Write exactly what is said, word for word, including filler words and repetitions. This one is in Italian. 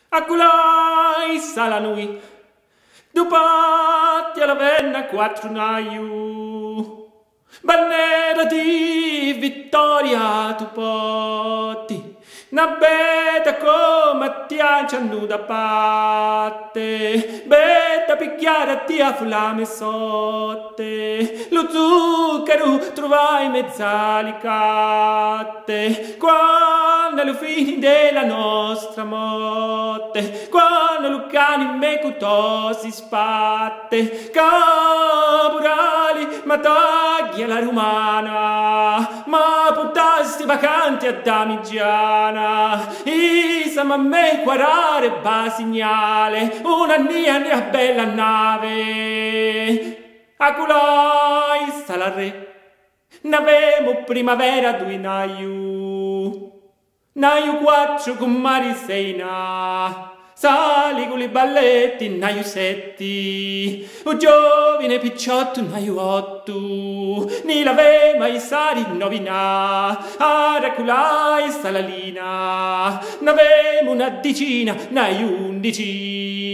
Aculai sala nui, dupatti alla venna quattro naiu, bandiera di vittoria tu porti, na beta come ti hanno da parte, beta picchiare ti a fulame sotte, lo zucchero trovai in mezzo alle catte, quando lo fini della nostra morte, quando lo cani me cutò si spatte, caporali ma taglia la romana, ma portasti vacanti a Damigiana. Isa ma me quarare basignale, una nia ne bella nave. Aculai sta la re, n'avemo primavera due naiu, naiu quattro con mariseina, sali con i balletti naiu setti, o giovine picciotto naiu otto, ni l'ave mai sari novina, araculai sta la lina, n'avemo una decina naiu undici.